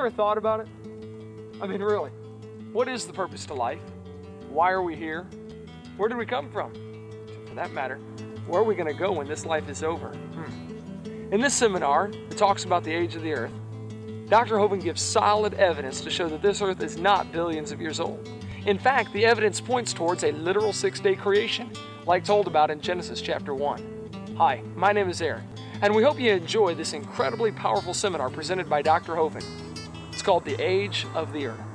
ever thought about it? I mean, really, what is the purpose to life? Why are we here? Where did we come from? For that matter, where are we going to go when this life is over? In this seminar, it talks about the age of the earth. Dr. Hovind gives solid evidence to show that this earth is not billions of years old. In fact, the evidence points towards a literal 6-day creation, like told about in Genesis chapter 1. Hi, my name is Aaron, and we hope you enjoy this incredibly powerful seminar presented by Dr. Hovind. It's called The Age of the Earth.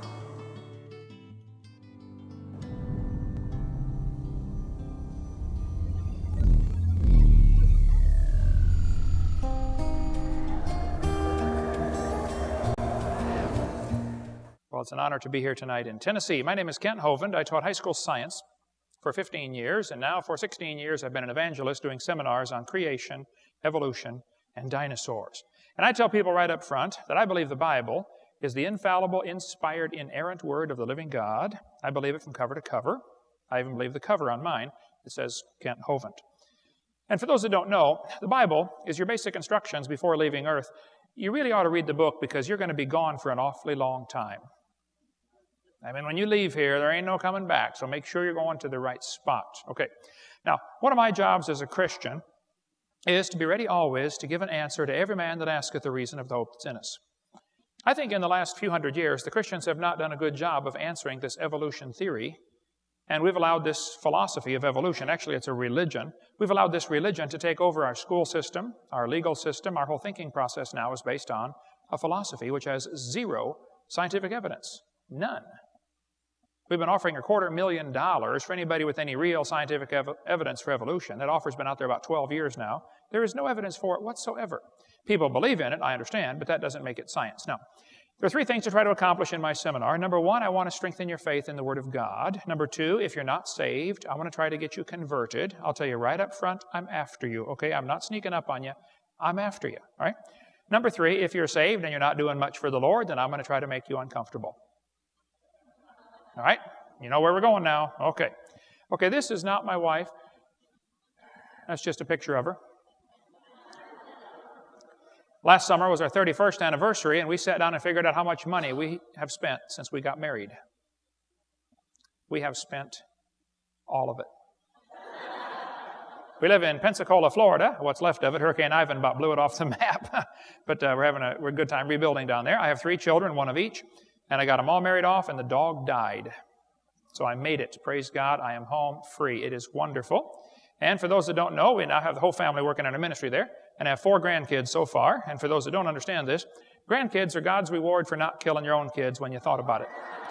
Well, it's an honor to be here tonight in Tennessee. My name is Kent Hovind. I taught high school science for 15 years, and now for 16 years I've been an evangelist doing seminars on creation, evolution, and dinosaurs. And I tell people right up front that I believe the Bible is the infallible, inspired, inerrant Word of the living God. I believe it from cover to cover. I even believe the cover on mine. It says Kent Hovind. And for those that don't know, the Bible is your basic instructions before leaving Earth. You really ought to read the book because you're going to be gone for an awfully long time. I mean, when you leave here, there ain't no coming back, so make sure you're going to the right spot. Okay. Now, one of my jobs as a Christian is to be ready always to give an answer to every man that asketh the reason of the hope that's in us. I think in the last few hundred years, the Christians have not done a good job of answering this evolution theory, and we've allowed this philosophy of evolution, actually it's a religion, we've allowed this religion to take over our school system, our legal system. Our whole thinking process now is based on a philosophy which has zero scientific evidence. None. We've been offering $250,000 for anybody with any real scientific evidence for evolution. That offer's been out there about 12 years now. There is no evidence for it whatsoever. People believe in it, I understand, but that doesn't make it science. Now, there are three things to try to accomplish in my seminar. Number one, I want to strengthen your faith in the Word of God. Number two, if you're not saved, I want to try to get you converted. I'll tell you right up front, I'm after you, okay? I'm not sneaking up on you. I'm after you, all right? Number three, if you're saved and you're not doing much for the Lord, then I'm going to try to make you uncomfortable. All right? You know where we're going now. Okay. Okay, this is not my wife. That's just a picture of her. Last summer was our 31st anniversary, and we sat down and figured out how much money we have spent since we got married. We have spent all of it. We live in Pensacola, Florida. What's left of it, Hurricane Ivan about blew it off the map. But we're having a good time rebuilding down there. I have 3 children, 1 of each. And I got them all married off, and the dog died. So I made it. Praise God, I am home free. It is wonderful. And for those that don't know, we now have the whole family working in our ministry there, and I have 4 grandkids so far. And for those that don't understand this, grandkids are God's reward for not killing your own kids when you thought about it.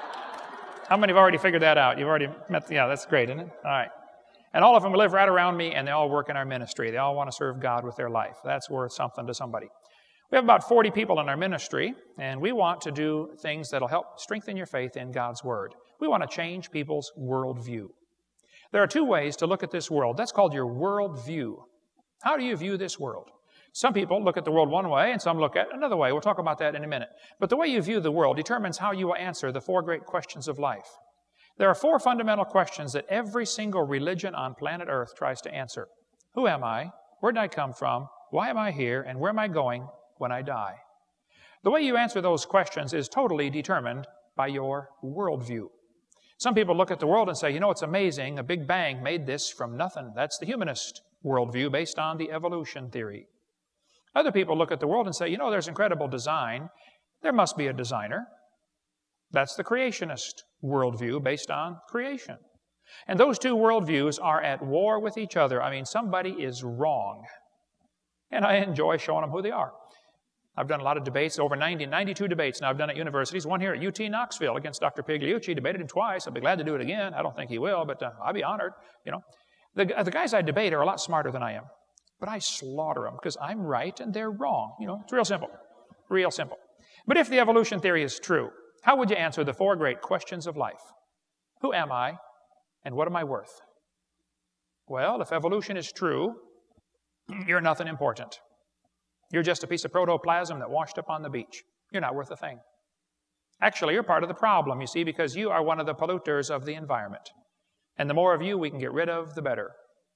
How many have already figured that out? You've already met, yeah, that's great, isn't it? All right. And all of them live right around me, and they all work in our ministry. They all want to serve God with their life. That's worth something to somebody. We have about 40 people in our ministry, and we want to do things that will help strengthen your faith in God's Word. We want to change people's worldview. There are 2 ways to look at this world. That's called your worldview. How do you view this world? Some people look at the world one way, and some look at another way. We'll talk about that in a minute. But the way you view the world determines how you will answer the 4 great questions of life. There are 4 fundamental questions that every single religion on planet Earth tries to answer. Who am I? Where did I come from? Why am I here? And where am I going when I die? The way you answer those questions is totally determined by your worldview. Some people look at the world and say, you know, it's amazing, a big bang made this from nothing. That's the humanist worldview based on the evolution theory. Other people look at the world and say, you know, there's incredible design. There must be a designer. That's the creationist worldview based on creation. And those 2 worldviews are at war with each other. I mean, somebody is wrong. And I enjoy showing them who they are. I've done a lot of debates, over 92 debates now I've done at universities. One here at UT Knoxville against Dr. Pigliucci. Debated him twice. I'd be glad to do it again. I don't think he will, but I'd be honored. You know, the guys I debate are a lot smarter than I am, but I slaughter them because I'm right and they're wrong. You know, it's real simple, real simple. But if the evolution theory is true, how would you answer the 4 great questions of life? Who am I, and what am I worth? Well, if evolution is true, you're nothing important. You're just a piece of protoplasm that washed up on the beach. You're not worth a thing. Actually, you're part of the problem, you see, because you are one of the polluters of the environment. And the more of you we can get rid of, the better.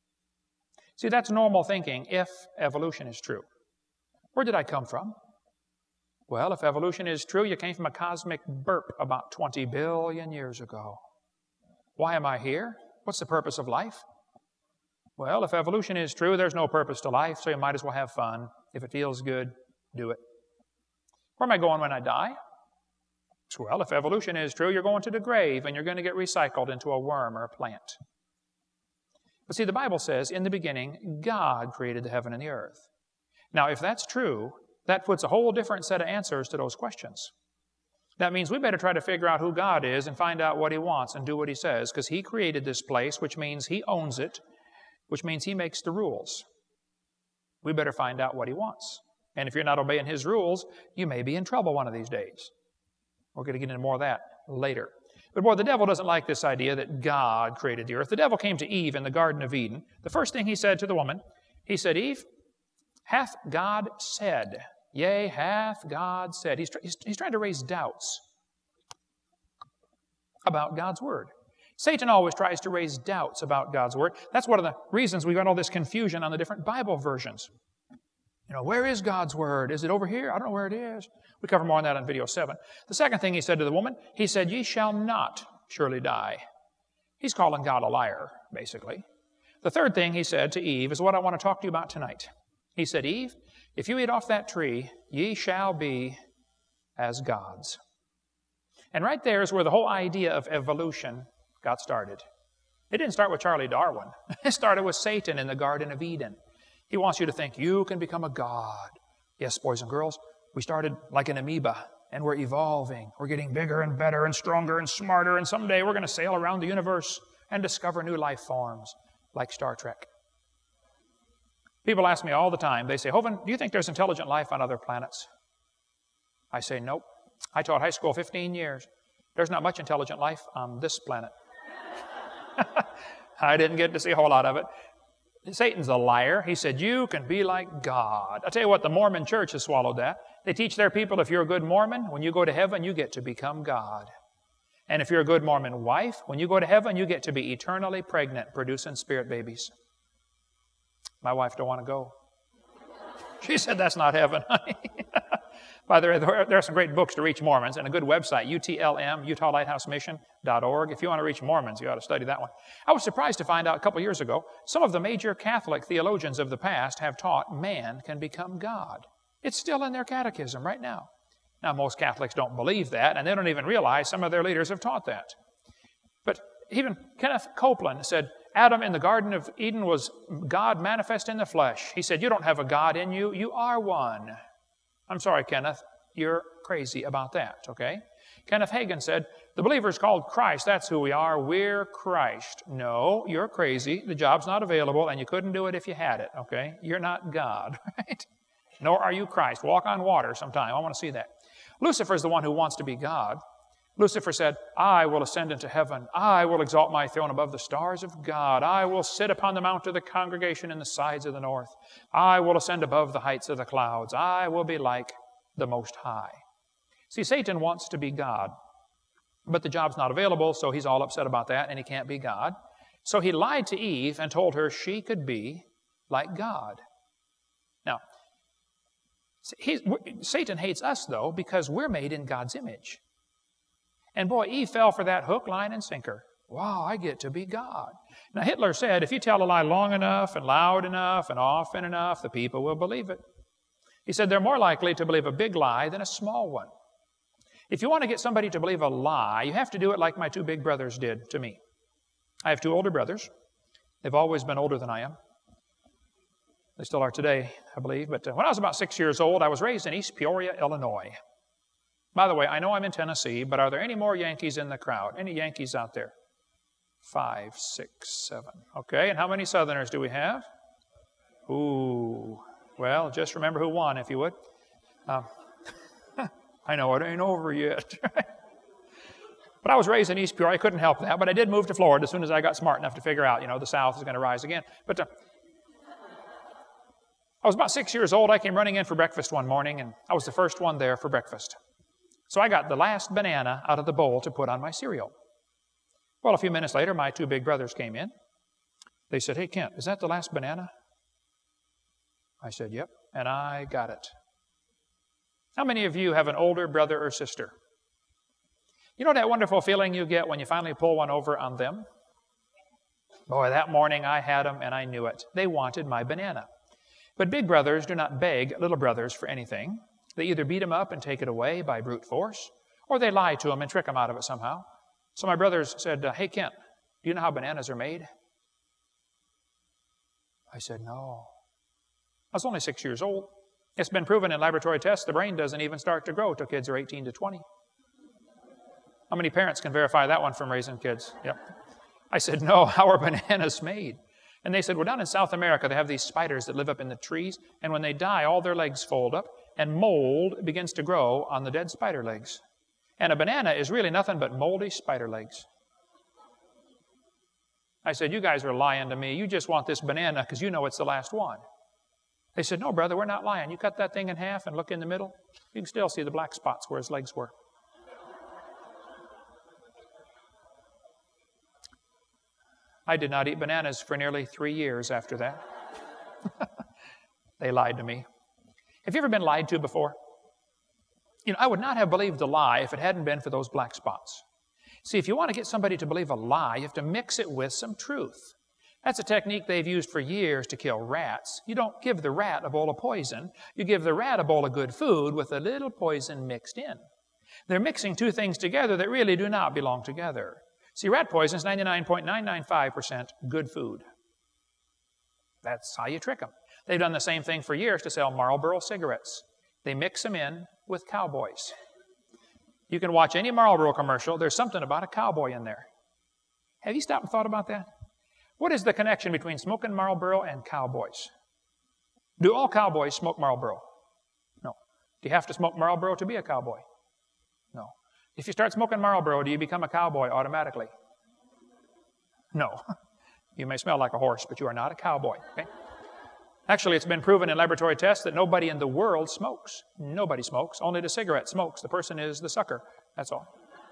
See, that's normal thinking if evolution is true. Where did I come from? Well, if evolution is true, you came from a cosmic burp about 20 billion years ago. Why am I here? What's the purpose of life? Well, if evolution is true, there's no purpose to life, so you might as well have fun. If it feels good, do it. Where am I going when I die? Well, if evolution is true, you're going to the grave and you're going to get recycled into a worm or a plant. But see, the Bible says, in the beginning, God created the heaven and the earth. Now, if that's true, that puts a whole different set of answers to those questions. That means we better try to figure out who God is and find out what He wants and do what He says, because He created this place, which means He owns it, which means He makes the rules. We better find out what He wants. And if you're not obeying His rules, you may be in trouble one of these days. We're going to get into more of that later. But boy, the devil doesn't like this idea that God created the earth. The devil came to Eve in the Garden of Eden. The first thing he said to the woman, he said, Eve, hath God said? Yea, hath God said? He's trying to raise doubts about God's Word. Satan always tries to raise doubts about God's Word. That's one of the reasons we've got all this confusion on the different Bible versions. You know, where is God's Word? Is it over here? I don't know where it is. We cover more on that on video 7. The second thing he said to the woman, he said, ye shall not surely die. He's calling God a liar, basically. The third thing he said to Eve is what I want to talk to you about tonight. He said, Eve, if you eat off that tree, ye shall be as gods. And right there is where the whole idea of evolution got started. It didn't start with Charlie Darwin. It started with Satan in the Garden of Eden. He wants you to think you can become a god. Yes, boys and girls, we started like an amoeba, and we're evolving. We're getting bigger and better and stronger and smarter, and someday we're going to sail around the universe and discover new life forms like Star Trek. People ask me all the time, they say, Hovind, do you think there's intelligent life on other planets? I say, nope. I taught high school 15 years. There's not much intelligent life on this planet. I didn't get to see a whole lot of it. Satan's a liar. He said, you can be like God. I'll tell you what, the Mormon church has swallowed that. They teach their people, if you're a good Mormon, when you go to heaven, you get to become God. And if you're a good Mormon wife, when you go to heaven, you get to be eternally pregnant, producing spirit babies. My wife don't want to go. She said, that's not heaven, honey. By the way, there are some great books to reach Mormons and a good website, UTLM, UtahLighthouseMission.org. If you want to reach Mormons, you ought to study that one. I was surprised to find out a couple years ago, some of the major Catholic theologians of the past have taught man can become God. It's still in their catechism right now. Now, most Catholics don't believe that, and they don't even realize some of their leaders have taught that. But even Kenneth Copeland said, Adam in the Garden of Eden was God manifest in the flesh. He said, you don't have a God in you, you are one. I'm sorry, Kenneth, you're crazy about that, okay? Kenneth Hagin said, the believer's called Christ, that's who we are, we're Christ. No, you're crazy, the job's not available, and you couldn't do it if you had it, okay? You're not God, right? Nor are you Christ. Walk on water sometime, I want to see that. Lucifer's the one who wants to be God. Lucifer said, I will ascend into heaven. I will exalt my throne above the stars of God. I will sit upon the mount of the congregation in the sides of the north. I will ascend above the heights of the clouds. I will be like the Most High. See, Satan wants to be God, but the job's not available, so he's all upset about that, and he can't be God. So he lied to Eve and told her she could be like God. Now, Satan hates us, though, because we're made in God's image. And boy, Eve fell for that hook, line, and sinker. Wow, I get to be God. Now, Hitler said, if you tell a lie long enough and loud enough and often enough, the people will believe it. He said they're more likely to believe a big lie than a small one. If you want to get somebody to believe a lie, you have to do it like my two big brothers did to me. I have two older brothers. They've always been older than I am. They still are today, I believe. But when I was about 6 years old, I was raised in East Peoria, Illinois. By the way, I know I'm in Tennessee, but are there any more Yankees in the crowd? Any Yankees out there? 5, 6, 7. Okay, and how many Southerners do we have? Ooh, well, just remember who won, if you would. I know it ain't over yet. But I was raised in East Peoria. I couldn't help that, but I did move to Florida as soon as I got smart enough to figure out, the South is going to rise again. But I was about 6 years old. I came running in for breakfast one morning, and I was the first one there for breakfast. So I got the last banana out of the bowl to put on my cereal. Well, a few minutes later, my two big brothers came in. They said, hey, Kent, is that the last banana? I said, yep, and I got it. How many of you have an older brother or sister? You know that wonderful feeling you get when you finally pull one over on them? Boy, that morning I had them and I knew it. They wanted my banana. But big brothers do not beg little brothers for anything. They either beat them up and take it away by brute force, or they lie to them and trick them out of it somehow. So my brothers said, hey, Kent, do you know how bananas are made? I said, no. I was only 6 years old. It's been proven in laboratory tests the brain doesn't even start to grow till kids are 18 to 20. How many parents can verify that one from raising kids? Yep. I said, no, how are bananas made? And they said, well, down in South America, they have these spiders that live up in the trees, and when they die, all their legs fold up, and mold begins to grow on the dead spider legs. And a banana is really nothing but moldy spider legs. I said, you guys are lying to me. You just want this banana because you know it's the last one. They said, no, brother, we're not lying. You cut that thing in half and look in the middle. You can still see the black spots where his legs were. I did not eat bananas for nearly 3 years after that. They lied to me. Have you ever been lied to before? You know, I would not have believed the lie if it hadn't been for those black spots. See, if you want to get somebody to believe a lie, you have to mix it with some truth. That's a technique they've used for years to kill rats. You don't give the rat a bowl of poison. You give the rat a bowl of good food with a little poison mixed in. They're mixing two things together that really do not belong together. See, rat poison is 99.995% good food. That's how you trick them. They've done the same thing for years to sell Marlboro cigarettes. They mix them in with cowboys. You can watch any Marlboro commercial. There's something about a cowboy in there. Have you stopped and thought about that? What is the connection between smoking Marlboro and cowboys? Do all cowboys smoke Marlboro? No. Do you have to smoke Marlboro to be a cowboy? No. If you start smoking Marlboro, do you become a cowboy automatically? No. You may smell like a horse, but you are not a cowboy. Okay? Actually, it's been proven in laboratory tests that nobody in the world smokes. Nobody smokes. Only the cigarette smokes. The person is the sucker. That's all.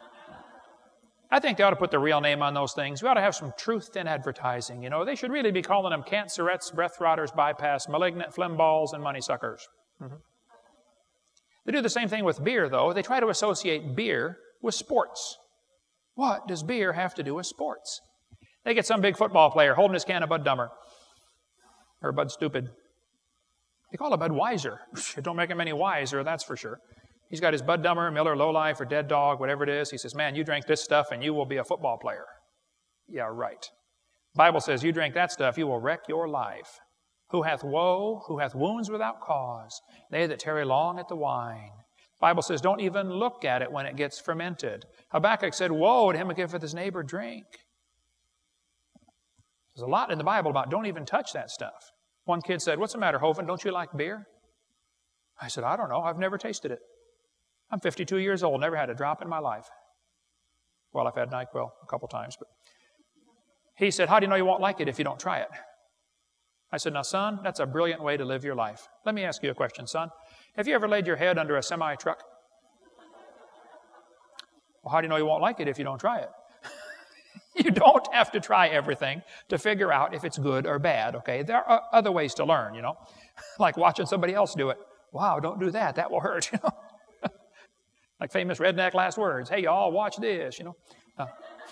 I think they ought to put the real name on those things. We ought to have some truth in advertising. You know, they should really be calling them cancerettes, breath rotters, bypass, malignant phlegm balls, and money suckers. They do the same thing with beer, though. They try to associate beer with sports. What does beer have to do with sports? They get some big football player holding his can of Bud Dummer or Bud Stupid. They call it Budweiser. It don't make him any wiser, that's for sure. He's got his Bud Dummer, Miller Low Life, or Dead Dog, whatever it is. He says, man, you drink this stuff and you will be a football player. Yeah, right. The Bible says, you drink that stuff, you will wreck your life. Who hath woe, who hath wounds without cause, they that tarry long at the wine. The Bible says, don't even look at it when it gets fermented. Habakkuk said, woe to him who giveth his neighbor drink. There's a lot in the Bible about don't even touch that stuff. One kid said, what's the matter, Hovind? Don't you like beer? I said, I don't know. I've never tasted it. I'm 52 years old, never had a drop in my life. Well, I've had NyQuil a couple times. But he said, how do you know you won't like it if you don't try it? I said, now, son, that's a brilliant way to live your life. Let me ask you a question, son. Have you ever laid your head under a semi-truck? Well, how do you know you won't like it if you don't try it? You don't have to try everything to figure out if it's good or bad, okay? There are other ways to learn, you know, like watching somebody else do it. Wow, don't do that. That will hurt, you know. Like famous redneck last words. Hey, y'all, watch this, you know.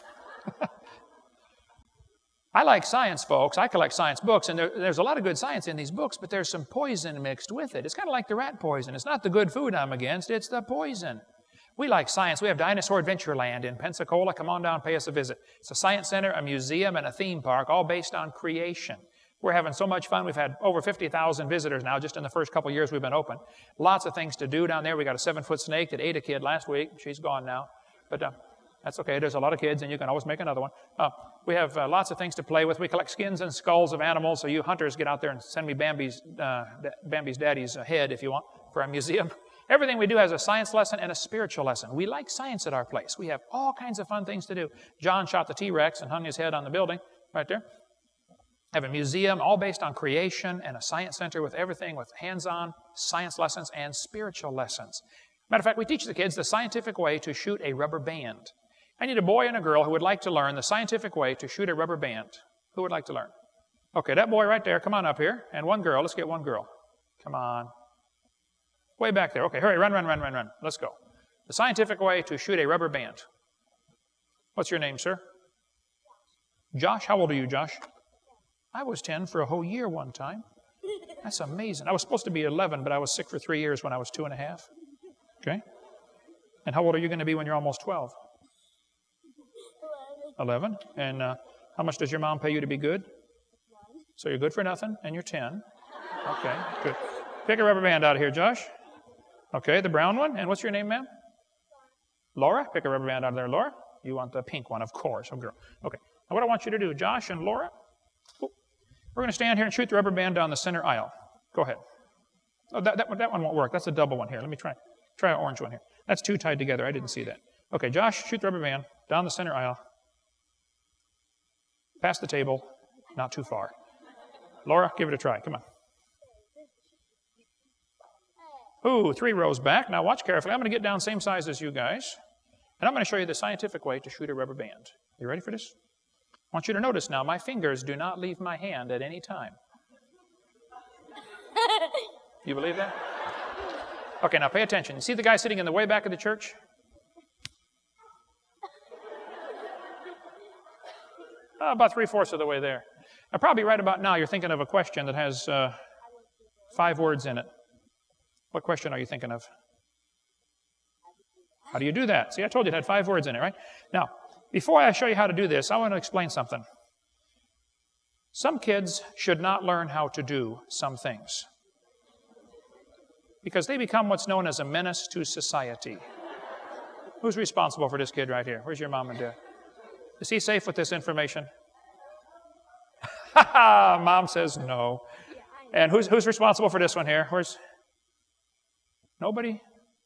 I like science, folks. I collect science books, and there's a lot of good science in these books, but there's some poison mixed with it. It's kind of like the rat poison. It's not the good food I'm against. It's the poison. We like science. We have Dinosaur Adventureland in Pensacola. Come on down, pay us a visit. It's a science center, a museum, and a theme park, all based on creation. We're having so much fun. We've had over 50,000 visitors now just in the first couple years we've been open. Lots of things to do down there. We got a 7-foot snake that ate a kid last week. She's gone now. But that's okay. There's a lot of kids, and you can always make another one. We have lots of things to play with. We collect skins and skulls of animals, so you hunters get out there and send me Bambi's daddy's head if you want for our museum. Everything we do has a science lesson and a spiritual lesson. We like science at our place. We have all kinds of fun things to do. John shot the T-Rex and hung his head on the building right there. Have a museum all based on creation and a science center with everything with hands-on science lessons and spiritual lessons. Matter of fact, we teach the kids the scientific way to shoot a rubber band. I need a boy and a girl who would like to learn the scientific way to shoot a rubber band. Who would like to learn? Okay, that boy right there, come on up here. And one girl, let's get one girl. Come on. Way back there. Okay, hurry, run. Let's go. The scientific way to shoot a rubber band. What's your name, sir? Josh. How old are you, Josh? I was 10 for a whole year one time. That's amazing. I was supposed to be 11, but I was sick for 3 years when I was 2.5. Okay. And how old are you going to be when you're almost 12? 11. And how much does your mom pay you to be good? So you're good for nothing, and you're 10. Okay, good. Pick a rubber band out of here, Josh. Okay, the brown one. And what's your name, ma'am? Laura. Pick a rubber band out of there, Laura. You want the pink one, of course. Oh, girl. Okay. Now what I want you to do, Josh and Laura, we're going to stand here and shoot the rubber band down the center aisle. Go ahead. Oh, that one won't work. That's a double one here. Let me try an orange one here. That's two tied together. I didn't see that. Okay, Josh, shoot the rubber band down the center aisle. Past the table, not too far. Laura, give it a try. Come on. Ooh, 3 rows back. Now watch carefully. I'm going to get down same size as you guys. And I'm going to show you the scientific way to shoot a rubber band. You ready for this? I want you to notice now, my fingers do not leave my hand at any time. You believe that? Okay, now pay attention. You see the guy sitting in the way back of the church? About 3/4 of the way there. Now, probably right about now you're thinking of a question that has 5 words in it. What question are you thinking of? How do you do that? See, I told you it had 5 words in it, right? Now, before I show you how to do this, I want to explain something. Some kids should not learn how to do some things because they become what's known as a menace to society. Who's responsible for this kid right here? Where's your mom and dad? Is he safe with this information? Mom says no. And who's responsible for this one here? Nobody?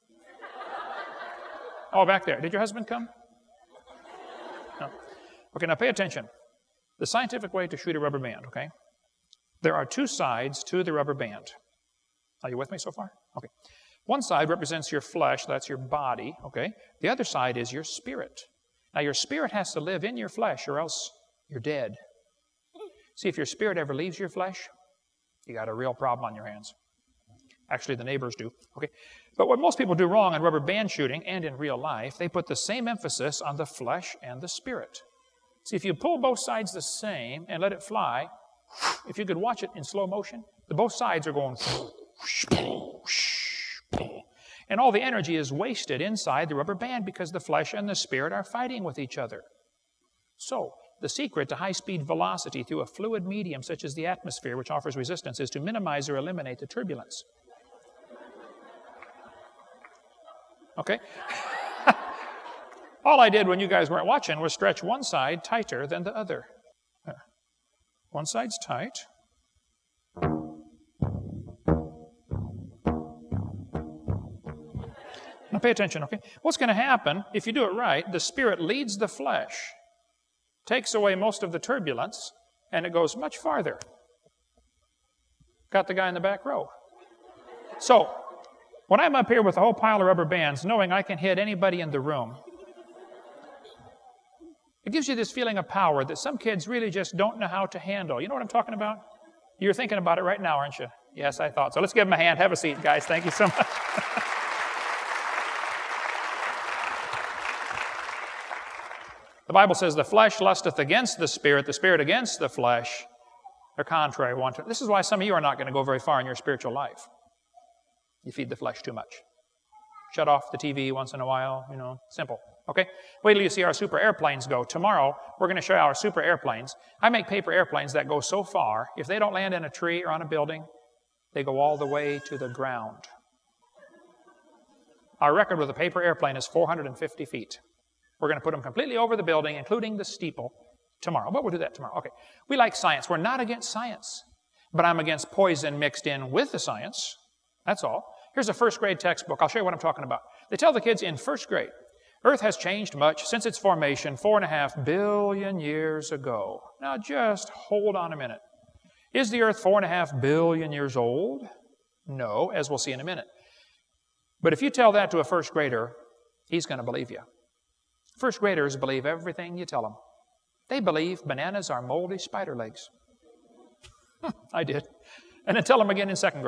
Oh, back there. Did your husband come? No. Okay, now pay attention. The scientific way to shoot a rubber band, okay? There are 2 sides to the rubber band. Are you with me so far? Okay. One side represents your flesh, that's your body, okay? The other side is your spirit. Now, your spirit has to live in your flesh or else you're dead. See, if your spirit ever leaves your flesh, you got a real problem on your hands. Actually, the neighbors do. Okay. But what most people do wrong in rubber band shooting and in real life, they put the same emphasis on the flesh and the spirit. See, if you pull both sides the same and let it fly, if you could watch it in slow motion, both sides are going, and all the energy is wasted inside the rubber band because the flesh and the spirit are fighting with each other. So, the secret to high-speed velocity through a fluid medium such as the atmosphere, which offers resistance, is to minimize or eliminate the turbulence. Okay? All I did when you guys weren't watching was stretch one side tighter than the other. One side's tight. Now pay attention, okay? What's going to happen, if you do it right, the spirit leads the flesh, takes away most of the turbulence, and it goes much farther. Got the guy in the back row. So, when I'm up here with a whole pile of rubber bands, knowing I can hit anybody in the room, it gives you this feeling of power that some kids really just don't know how to handle. You know what I'm talking about? You're thinking about it right now, aren't you? Yes, I thought so. Let's give them a hand. Have a seat, guys. Thank you so much. The Bible says, the flesh lusteth against the spirit against the flesh. They're contrary one to another. This is why some of you are not going to go very far in your spiritual life. You feed the flesh too much. Shut off the TV once in a while, simple. Okay? Wait till you see our super airplanes go. Tomorrow, we're going to show you our super airplanes. I make paper airplanes that go so far, if they don't land in a tree or on a building, they go all the way to the ground. Our record with a paper airplane is 450 feet. We're going to put them completely over the building, including the steeple, tomorrow. But we'll do that tomorrow. Okay. We like science. We're not against science. But I'm against poison mixed in with the science. That's all. Here's a first grade textbook. I'll show you what I'm talking about. They tell the kids in first grade, Earth has changed much since its formation 4.5 billion years ago. Now just hold on a minute. Is the Earth 4.5 billion years old? No, as we'll see in a minute. But if you tell that to a first grader, he's going to believe you. First graders believe everything you tell them. They believe bananas are moldy spider legs. I did. And then tell them again in second grade,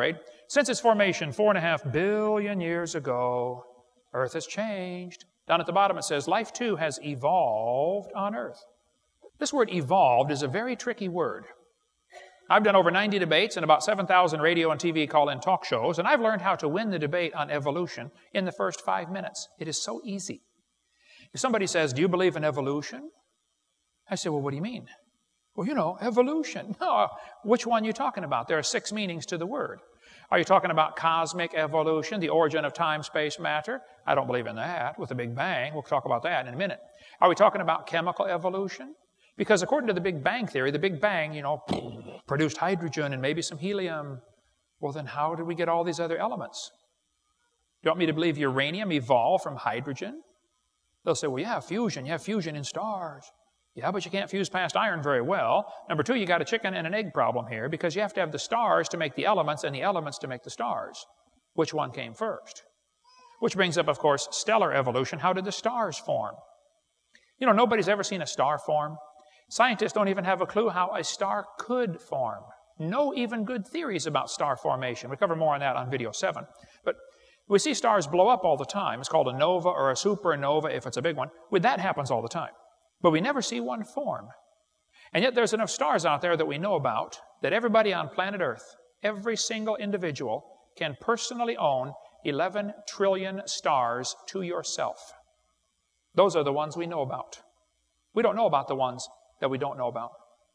Since its formation 4.5 billion years ago, Earth has changed. Down at the bottom it says, life too has evolved on Earth. This word evolved is a very tricky word. I've done over 90 debates and about 7,000 radio and TV call-in talk shows, and I've learned how to win the debate on evolution in the first 5 minutes. It is so easy. If somebody says, do you believe in evolution? I say, well, what do you mean? Well, you know, evolution. No, which one are you talking about? There are 6 meanings to the word. Are you talking about cosmic evolution, the origin of time, space, matter? I don't believe in that, with the Big Bang. We'll talk about that in a minute. Are we talking about chemical evolution? Because according to the Big Bang theory, the Big Bang, you know, produced hydrogen and maybe some helium. Well, then how did we get all these other elements? Do you want me to believe uranium evolved from hydrogen? They'll say, well, yeah, fusion. You have fusion in stars. Yeah, but you can't fuse past iron very well. Number 2, you got a chicken and an egg problem here because you have to have the stars to make the elements and the elements to make the stars. Which one came first? Which brings up, of course, stellar evolution. How did the stars form? You know, nobody's ever seen a star form. Scientists don't even have a clue how a star could form. No even good theories about star formation. We cover more on that on video 7. But we see stars blow up all the time. It's called a nova or a supernova if it's a big one. That happens all the time. But we never see one form. And yet there's enough stars out there that we know about that everybody on planet Earth, every single individual, can personally own 11 trillion stars to yourself. Those are the ones we know about. We don't know about the ones that we don't know about.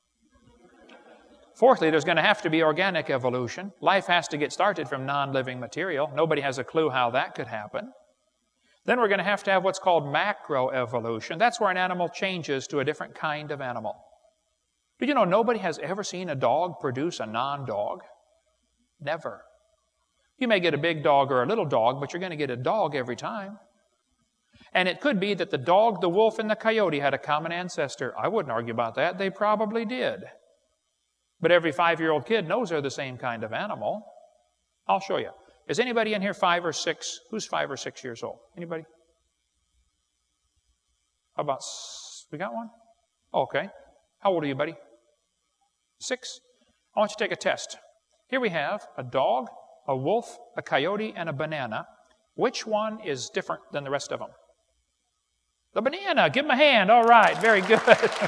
Fourthly, there's going to have to be organic evolution. Life has to get started from non-living material. Nobody has a clue how that could happen. Then we're going to have what's called macroevolution. That's where an animal changes to a different kind of animal. Did you know nobody has ever seen a dog produce a non-dog? Never. You may get a big dog or a little dog, but you're going to get a dog every time. And it could be that the dog, the wolf, and the coyote had a common ancestor. I wouldn't argue about that. They probably did. But every 5-year-old kid knows they're the same kind of animal. I'll show you. Is anybody in here 5 or 6? Who's 5 or 6 years old? Anybody? How about, we got one? Okay. How old are you, buddy? 6? I want you to take a test. Here we have a dog, a wolf, a coyote, and a banana. Which one is different than the rest of them? The banana. Give him a hand. All right. Very good.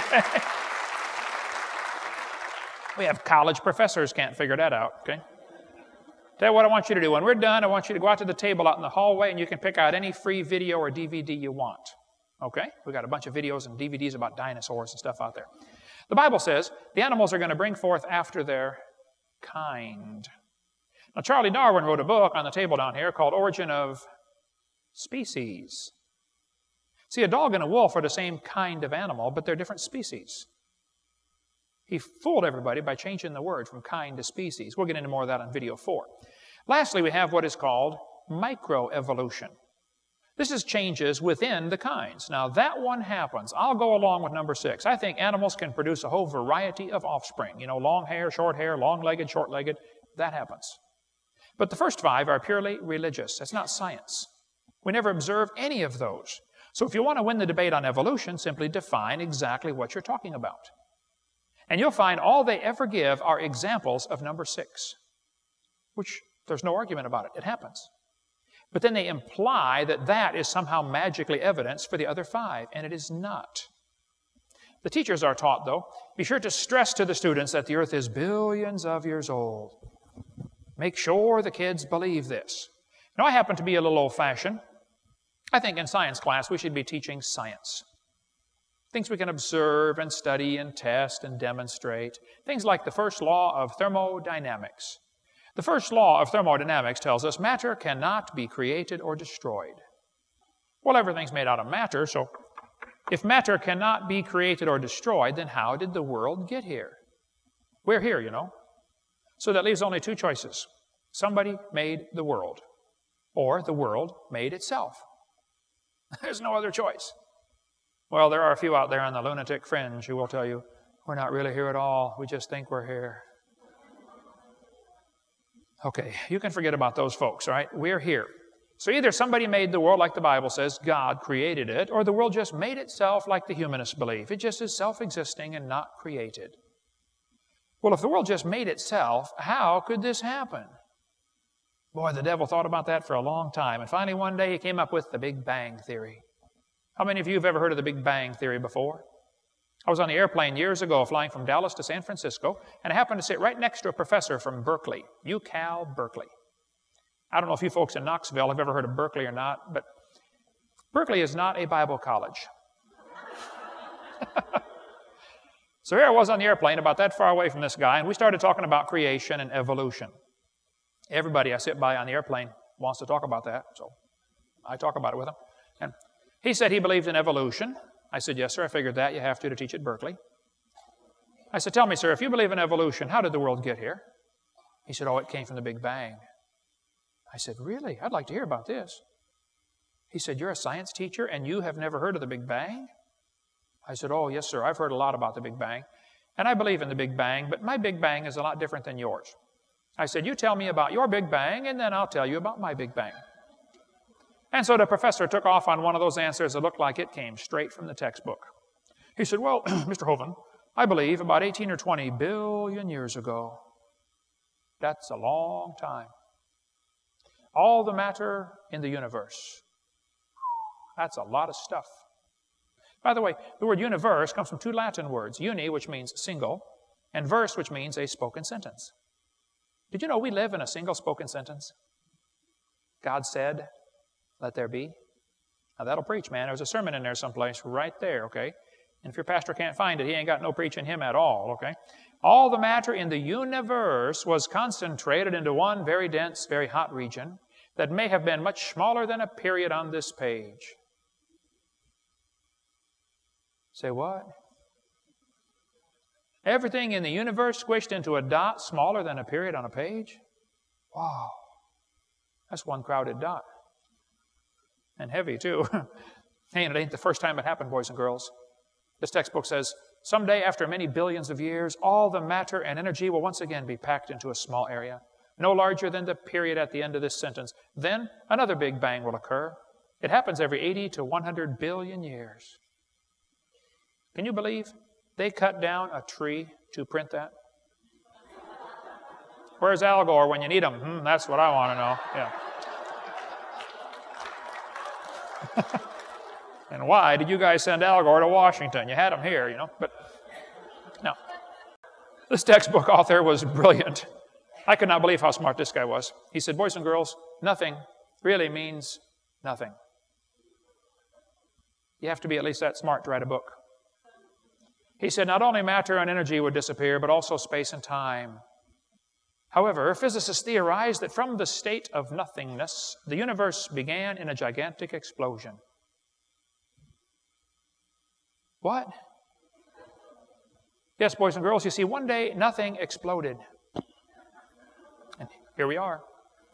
We have college professors can't figure that out, okay? Tell you what I want you to do. When we're done, I want you to go out to the table out in the hallway and you can pick out any free video or DVD you want. Okay? We've got a bunch of videos and DVDs about dinosaurs and stuff out there. The Bible says the animals are going to bring forth after their kind. Now, Charlie Darwin wrote a book on the table down here called Origin of Species. See, a dog and a wolf are the same kind of animal, but they're different species. He fooled everybody by changing the word from kind to species. We'll get into more of that on video 4. Lastly, we have what is called microevolution. This is changes within the kinds. Now, that one happens. I'll go along with number 6. I think animals can produce a whole variety of offspring. You know, long hair, long-legged, short-legged. That happens. But the first 5 are purely religious. That's not science. We never observe any of those. So if you want to win the debate on evolution, simply define exactly what you're talking about. And you'll find all they ever give are examples of number 6, which there's no argument about it. It happens. But then they imply that that is somehow magically evidence for the other 5, and it is not. The teachers are taught, though, be sure to stress to the students that the earth is billions of years old. Make sure the kids believe this. Now, I happen to be a little old-fashioned. I think in science class we should be teaching science. Things we can observe and study and test and demonstrate. Things like the first law of thermodynamics. The first law of thermodynamics tells us matter cannot be created or destroyed. Well, everything's made out of matter, so if matter cannot be created or destroyed, then how did the world get here? We're here, you know. So that leaves only 2 choices. Somebody made the world, or the world made itself. There's no other choice. Well, there are a few out there on the lunatic fringe who will tell you, we're not really here at all. We just think we're here. Okay, you can forget about those folks, all right? We're here. So either somebody made the world like the Bible says, God created it, or the world just made itself like the humanists believe. It just is self-existing and not created. Well, if the world just made itself, how could this happen? Boy, the devil thought about that for a long time. And finally one day he came up with the Big Bang Theory. How many of you have ever heard of the Big Bang Theory before? I was on the airplane years ago flying from Dallas to San Francisco, and I happened to sit right next to a professor from Berkeley, UCal Berkeley. I don't know if you folks in Knoxville have ever heard of Berkeley or not, but Berkeley is not a Bible college. So here I was on the airplane about that far away from this guy, and we started talking about creation and evolution. Everybody I sit by on the airplane wants to talk about that, so I talk about it with him. And he said he believed in evolution. I said, yes, sir, I figured that. You have to teach at Berkeley. I said, tell me, sir, if you believe in evolution, how did the world get here? He said, oh, it came from the Big Bang. I said, really? I'd like to hear about this. He said, you're a science teacher and you have never heard of the Big Bang? I said, oh, yes, sir, I've heard a lot about the Big Bang. And I believe in the Big Bang, but my Big Bang is a lot different than yours. I said, you tell me about your Big Bang, and then I'll tell you about my Big Bang. And so the professor took off on one of those answers that looked like it came straight from the textbook. He said, well, Mr. Hovind, I believe about 18 or 20 billion years ago. That's a long time. All the matter in the universe. That's a lot of stuff. By the way, the word universe comes from two Latin words, uni, which means single, and verse, which means a spoken sentence. Did you know we live in a single spoken sentence? God said, let there be. Now that'll preach, man. There's a sermon in there someplace right there, okay? And if your pastor can't find it, he ain't got no preach in him at all, okay? All the matter in the universe was concentrated into one very dense, very hot region that may have been much smaller than a period on this page. Say what? Everything in the universe squished into a dot smaller than a period on a page? Wow. That's one crowded dot. And heavy, too. Hey, and it ain't the first time it happened, boys and girls. This textbook says, someday after many billions of years, all the matter and energy will once again be packed into a small area, no larger than the period at the end of this sentence. Then another Big Bang will occur. It happens every 80 to 100 billion years. Can you believe they cut down a tree to print that? Where's Al Gore when you need him? That's what I want to know. Yeah. And why did you guys send Al Gore to Washington? You had him here, you know. But no. This textbook author was brilliant. I could not believe how smart this guy was. He said, boys and girls, nothing really means nothing. You have to be at least that smart to write a book. He said not only matter and energy would disappear, but also space and time. However, physicists theorized that from the state of nothingness, the universe began in a gigantic explosion. What? Yes, boys and girls, you see, one day nothing exploded. And here we are.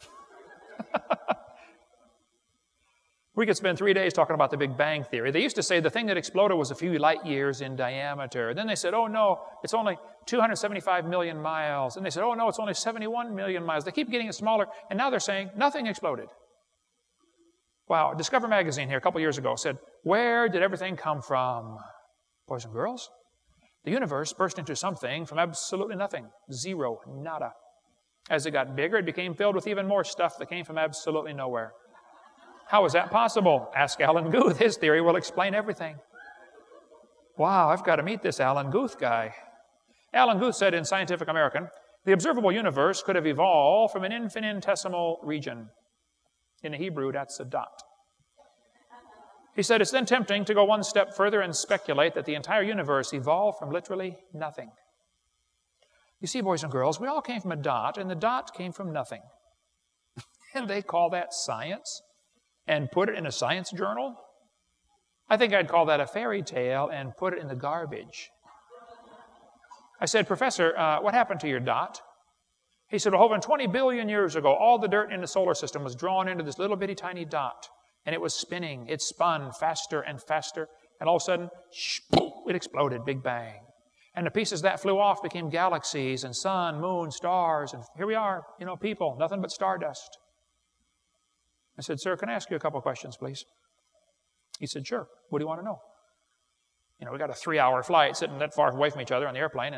We could spend 3 days talking about the Big Bang Theory. They used to say the thing that exploded was a few light years in diameter. Then they said, oh no, it's only 275 million miles. And they said, oh no, it's only 71 million miles. They keep getting it smaller, and now they're saying nothing exploded. Wow, Discover magazine here a couple years ago said, where did everything come from? Boys and girls, the universe burst into something from absolutely nothing. Zero, nada. As it got bigger, it became filled with even more stuff that came from absolutely nowhere. How is that possible? Ask Alan Guth. His theory will explain everything. Wow, I've got to meet this Alan Guth guy. Alan Guth said in Scientific American, the observable universe could have evolved from an infinitesimal region. In the Hebrew, that's a dot. He said it's then tempting to go one step further and speculate that the entire universe evolved from literally nothing. You see, boys and girls, we all came from a dot, and the dot came from nothing. And they call that science? And put it in a science journal? I think I'd call that a fairy tale and put it in the garbage. I said, Professor, what happened to your dot? He said, well, Hovind, 20 billion years ago, all the dirt in the solar system was drawn into this little bitty tiny dot, and it was spinning. It spun faster and faster, and all of a sudden, it exploded, Big Bang. And the pieces that flew off became galaxies and sun, moon, stars, and here we are, you know, people, nothing but stardust. I said, sir, can I ask you a couple questions, please? He said, sure. What do you want to know? You know, we got a 3-hour flight sitting that far away from each other on the airplane, and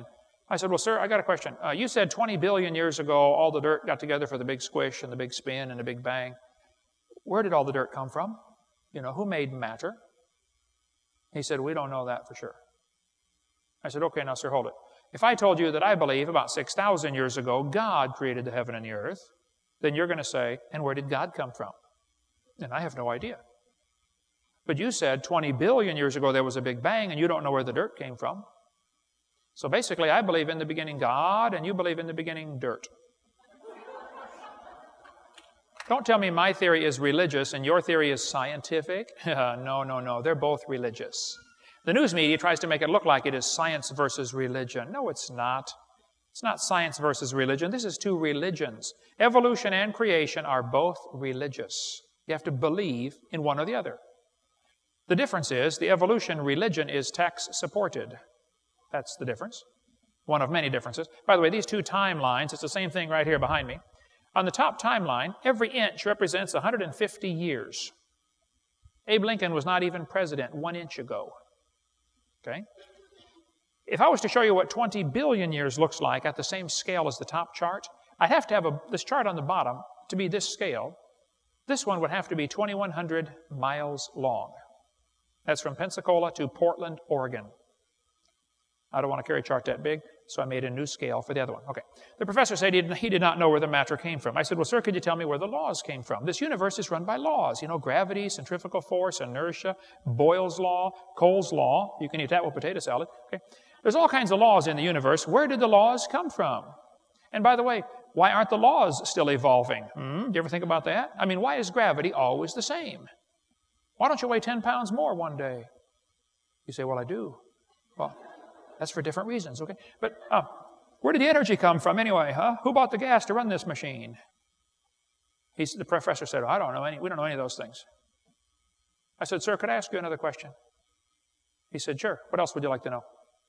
I said, well, sir, I got a question. You said 20 billion years ago, all the dirt got together for the big squish and the big spin and the big bang. Where did all the dirt come from? You know, who made matter? He said, we don't know that for sure. I said, okay, now, sir, hold it. If I told you that I believe about 6,000 years ago, God created the heaven and the earth, then you're going to say, and where did God come from? And I have no idea. But you said 20 billion years ago there was a big bang, and you don't know where the dirt came from. So basically, I believe in the beginning God, and you believe in the beginning dirt. Don't tell me my theory is religious and your theory is scientific. No. They're both religious. The news media tries to make it look like it is science versus religion. No, it's not. It's not science versus religion. This is two religions. Evolution and creation are both religious. You have to believe in one or the other. The difference is the evolution religion is tax-supported. That's the difference. One of many differences. By the way, these two timelines, it's the same thing right here behind me. On the top timeline, every inch represents 150 years. Abe Lincoln was not even president 1 inch ago. Okay? If I was to show you what 20 billion years looks like at the same scale as the top chart, I'd have to have this chart on the bottom to be this scale. This one would have to be 2,100 miles long. That's from Pensacola to Portland, Oregon. I don't want to carry a chart that big, so I made a new scale for the other one. Okay. The professor said he did not know where the matter came from. I said, well, sir, could you tell me where the laws came from? This universe is run by laws. You know, gravity, centrifugal force, inertia, Boyle's law, Cole's law. You can eat that with potato salad. Okay. There's all kinds of laws in the universe. Where did the laws come from? And by the way, why aren't the laws still evolving? Do you ever think about that? I mean, why is gravity always the same? Why don't you weigh 10 pounds more one day? You say, well, I do. Well, that's for different reasons, okay? But where did the energy come from anyway, huh? Who bought the gas to run this machine? The professor said, I don't know we don't know any of those things. I said, sir, could I ask you another question? He said, sure. What else would you like to know?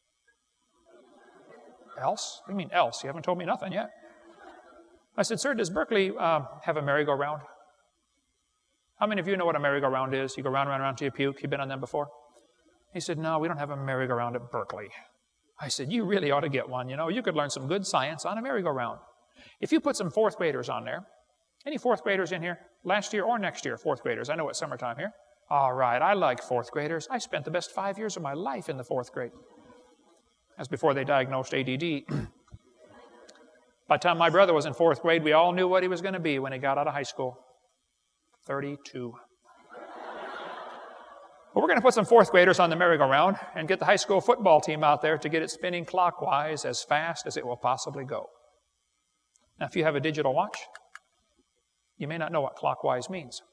Else? What do you mean else? You haven't told me nothing yet. I said, sir, does Berkeley have a merry-go-round? How many of you know what a merry-go-round is? You go round, round, round till you puke. You've been on them before? He said, no, we don't have a merry-go-round at Berkeley. I said, you really ought to get one. You know, you could learn some good science on a merry-go-round. If you put some fourth graders on there, any fourth graders in here? Last year or next year, fourth graders. I know it's summertime here. All right, I like fourth graders. I spent the best 5 years of my life in the fourth grade. That's before they diagnosed ADD. By the time my brother was in fourth grade, we all knew what he was going to be when he got out of high school. 32. Well, we're going to put some fourth graders on the merry-go-round and get the high school football team out there to get it spinning clockwise as fast as it will possibly go. Now, if you have a digital watch, you may not know what clockwise means.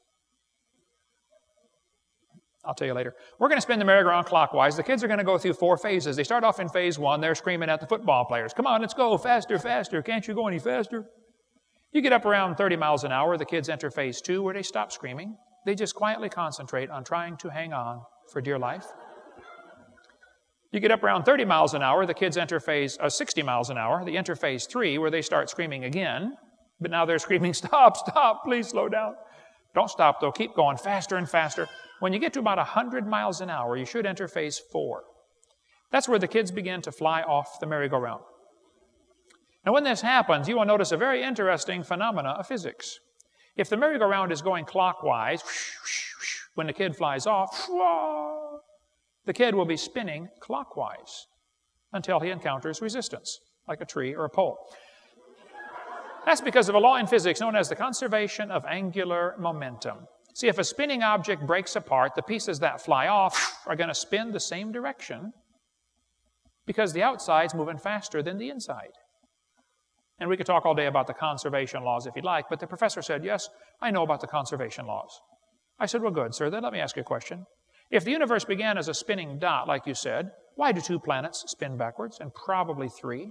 I'll tell you later. We're going to spin the merry-go-round clockwise. The kids are going to go through 4 phases. They start off in phase 1. They're screaming at the football players. Come on, let's go. Faster, faster. Can't you go any faster? You get up around 30 miles an hour. The kids enter phase 2 where they stop screaming. They just quietly concentrate on trying to hang on for dear life. You get up around 30 miles an hour. The kids enter phase 60 miles an hour. They enter phase 3 where they start screaming again. But now they're screaming, stop, stop, please slow down. Don't stop, though. Keep going faster and faster. When you get to about 100 miles an hour, you should enter phase 4. That's where the kids begin to fly off the merry-go-round. Now, when this happens, you will notice a very interesting phenomena of physics. If the merry-go-round is going clockwise, when the kid flies off, the kid will be spinning clockwise until he encounters resistance, like a tree or a pole. That's because of a law in physics known as the conservation of angular momentum. See, if a spinning object breaks apart, the pieces that fly off are going to spin the same direction because the outside's moving faster than the inside. And we could talk all day about the conservation laws if you'd like, but the professor said, yes, I know about the conservation laws. I said, well, good, sir. Then let me ask you a question. If the universe began as a spinning dot, like you said, why do 2 planets spin backwards and probably 3?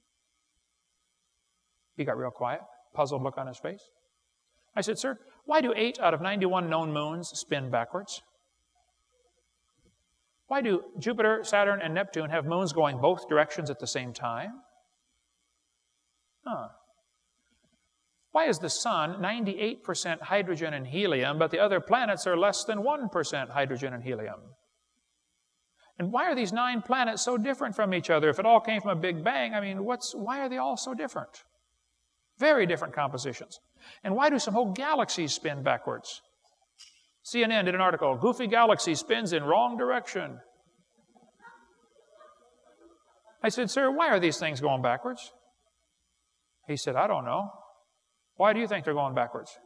He got real quiet, puzzled look on his face. I said, sir, why do 8 out of 91 known moons spin backwards? Why do Jupiter, Saturn, and Neptune have moons going both directions at the same time? Why is the sun 98% hydrogen and helium, but the other planets are less than 1% hydrogen and helium? And why are these 9 planets so different from each other? If it all came from a Big Bang, I mean, why are they all so different? Very different compositions. And why do some whole galaxies spin backwards? CNN did an article, Goofy Galaxy Spins in Wrong Direction. I said, sir, why are these things going backwards? He said, I don't know. Why do you think they're going backwards?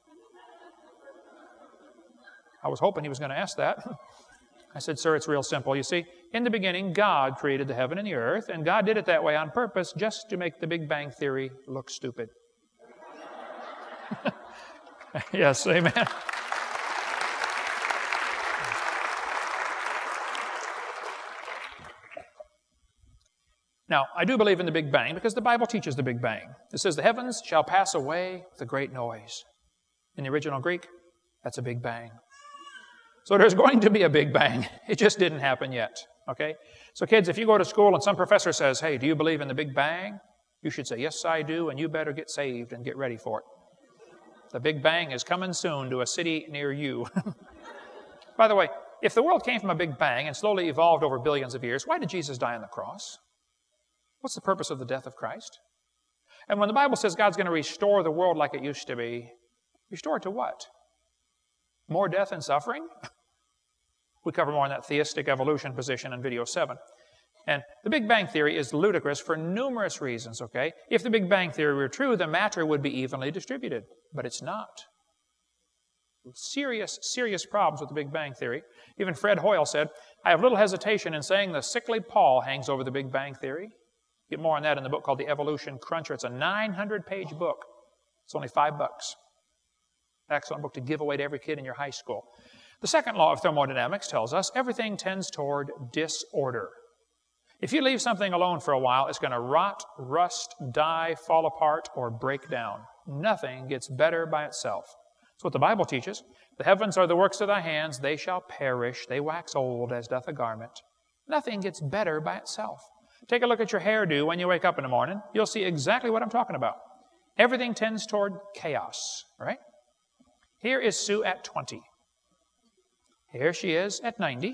I was hoping he was going to ask that. I said, sir, it's real simple. You see, in the beginning, God created the heaven and the earth, and God did it that way on purpose just to make the Big Bang Theory look stupid. Yes, amen. Now, I do believe in the Big Bang because the Bible teaches the Big Bang. It says, the heavens shall pass away with a great noise. In the original Greek, that's a Big Bang. So there's going to be a Big Bang. It just didn't happen yet, okay? So kids, if you go to school and some professor says, hey, do you believe in the Big Bang? You should say, yes, I do, and you better get saved and get ready for it. The Big Bang is coming soon to a city near you. By the way, if the world came from a Big Bang and slowly evolved over billions of years, why did Jesus die on the cross? What's the purpose of the death of Christ? And when the Bible says God's going to restore the world like it used to be, restore it to what? More death and suffering? We cover more on that theistic evolution position in video 7. And the Big Bang Theory is ludicrous for numerous reasons, okay? If the Big Bang Theory were true, the matter would be evenly distributed. But it's not. Serious, serious problems with the Big Bang Theory. Even Fred Hoyle said, I have little hesitation in saying the sickly pall hangs over the Big Bang Theory. Get more on that in the book called The Evolution Cruncher. It's a 900-page book. It's only $5. Excellent book to give away to every kid in your high school. The second law of thermodynamics tells us everything tends toward disorder. If you leave something alone for a while, it's going to rot, rust, die, fall apart, or break down. Nothing gets better by itself. That's what the Bible teaches. The heavens are the works of thy hands. They shall perish. They wax old as doth a garment. Nothing gets better by itself. Take a look at your hairdo when you wake up in the morning. You'll see exactly what I'm talking about. Everything tends toward chaos, right? Here is Sue at 20. Here she is at 90.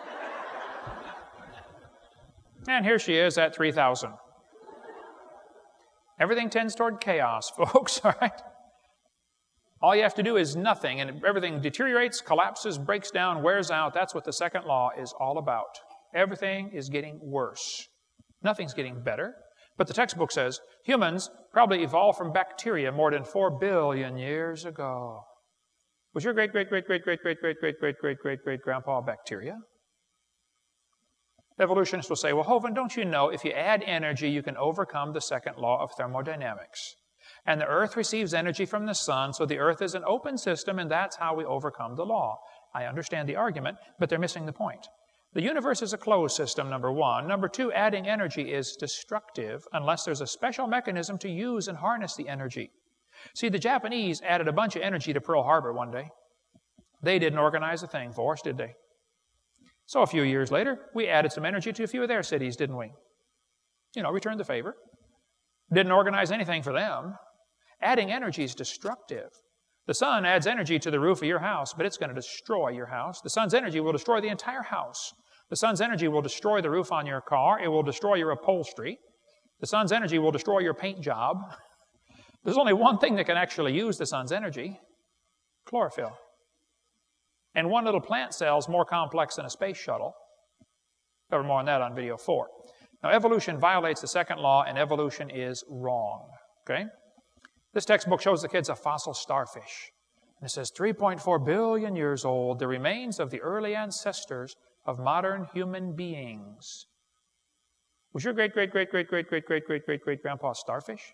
And here she is at 3,000. Everything tends toward chaos, folks, all right? All you have to do is nothing, and everything deteriorates, collapses, breaks down, wears out. That's what the second law is all about. Everything is getting worse. Nothing's getting better. But the textbook says humans probably evolved from bacteria more than 4 billion years ago. Was your great-great-great-great-great-great-great-great-great-great-grandpa bacteria? Evolutionists will say, well, Hovind, don't you know if you add energy, you can overcome the second law of thermodynamics? And the earth receives energy from the sun, so the earth is an open system, and that's how we overcome the law. I understand the argument, but they're missing the point. The universe is a closed system, number one. Number two, adding energy is destructive unless there's a special mechanism to use and harness the energy. See, the Japanese added a bunch of energy to Pearl Harbor one day. They didn't organize a thing for us, did they? So a few years later, we added some energy to a few of their cities, didn't we? You know, returned the favor. Didn't organize anything for them. Adding energy is destructive. The sun adds energy to the roof of your house, but it's going to destroy your house. The sun's energy will destroy the entire house. The sun's energy will destroy the roof on your car. It will destroy your upholstery. The sun's energy will destroy your paint job. There's only one thing that can actually use the sun's energy: chlorophyll. And one little plant cell is more complex than a space shuttle. Cover more on that on video 4. Now, evolution violates the second law, and evolution is wrong. Okay? This textbook shows the kids a fossil starfish. And it says 3.4 billion years old, the remains of the early ancestors of modern human beings. Was your great-great-great-great-great-great-great-great-great-great-grandpa starfish?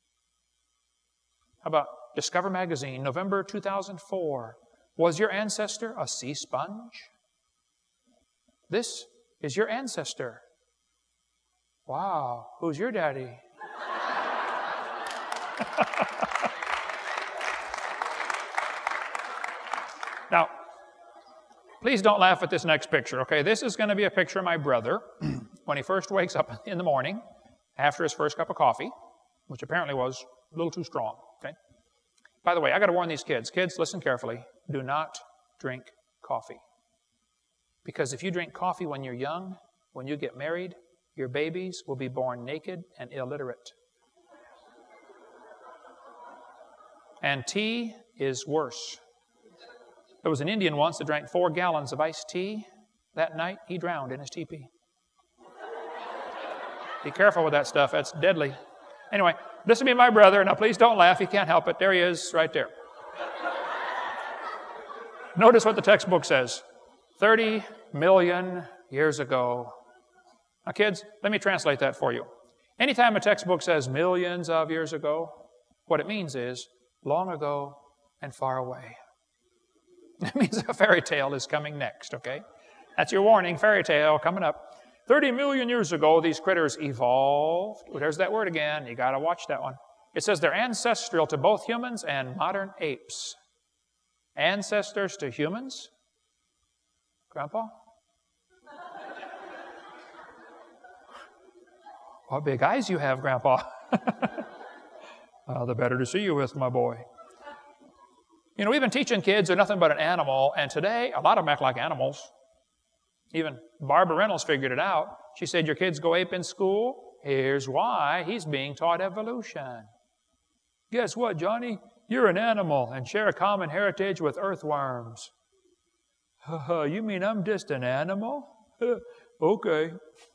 How about Discover Magazine, November 2004. Was your ancestor a sea sponge? This is your ancestor. Wow, who's your daddy? Now, please don't laugh at this next picture, okay? This is going to be a picture of my brother when he first wakes up in the morning after his first cup of coffee, which apparently was a little too strong, okay? By the way, I got to warn these kids. Kids, listen carefully. Do not drink coffee. Because if you drink coffee when you're young, when you get married, your babies will be born naked and illiterate. And tea is worse. There was an Indian once that drank 4 gallons of iced tea. That night, he drowned in his teepee. Be careful with that stuff. That's deadly. Anyway, this will be my brother. Now, please don't laugh. He can't help it. There he is, right there. Notice what the textbook says. 30 million years ago. Now, kids, let me translate that for you. Anytime a textbook says millions of years ago, what it means is long ago and far away. That means a fairy tale is coming next, okay? That's your warning, fairy tale coming up. 30 million years ago, these critters evolved. Well, there's that word again. You got to watch that one. It says they're ancestral to both humans and modern apes. Ancestors to humans? Grandpa? What big eyes you have, Grandpa. The better to see you with, my boy. You know, we've been teaching kids they're nothing but an animal, and today a lot of them act like animals. Even Barbara Reynolds figured it out. She said, your kids go ape in school? Here's why. He's being taught evolution. Guess what, Johnny? You're an animal and share a common heritage with earthworms. You mean I'm just an animal? Okay.